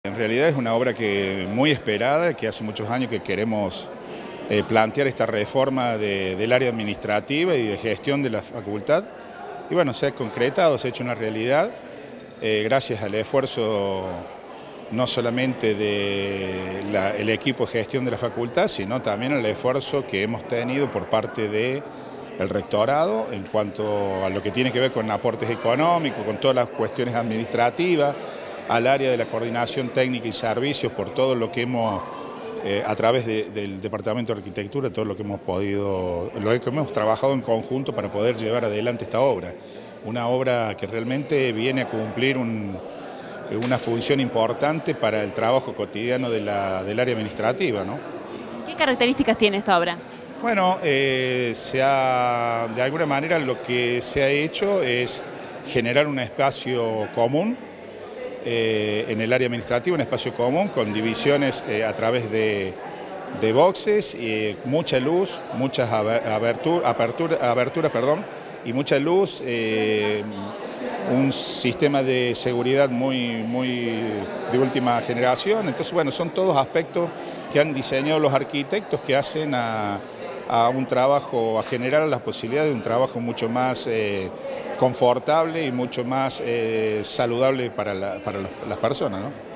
En realidad es una obra muy esperada, que hace muchos años que queremos plantear esta reforma del área administrativa y de gestión de la facultad. Y bueno, se ha concretado, se ha hecho una realidad, gracias al esfuerzo no solamente del equipo de gestión de la facultad, sino también al esfuerzo que hemos tenido por parte del rectorado en cuanto a lo que tiene que ver con aportes económicos, con todas las cuestiones administrativas, al área de la coordinación técnica y servicios por todo lo que hemos, a través del Departamento de Arquitectura, todo lo que hemos podido, lo que hemos trabajado en conjunto para poder llevar adelante esta obra. Una obra que realmente viene a cumplir una función importante para el trabajo cotidiano del área administrativa, ¿no? ¿Qué características tiene esta obra? Bueno, de alguna manera lo que se ha hecho es generar un espacio común en el área administrativa, un espacio común con divisiones a través de boxes, mucha luz, muchas aberturas, y mucha luz, un sistema de seguridad muy de última generación. Entonces, bueno, son todos aspectos que han diseñado los arquitectos que hacen a un trabajo, a generar las posibilidades de un trabajo mucho más confortable y mucho más saludable para las personas, ¿no?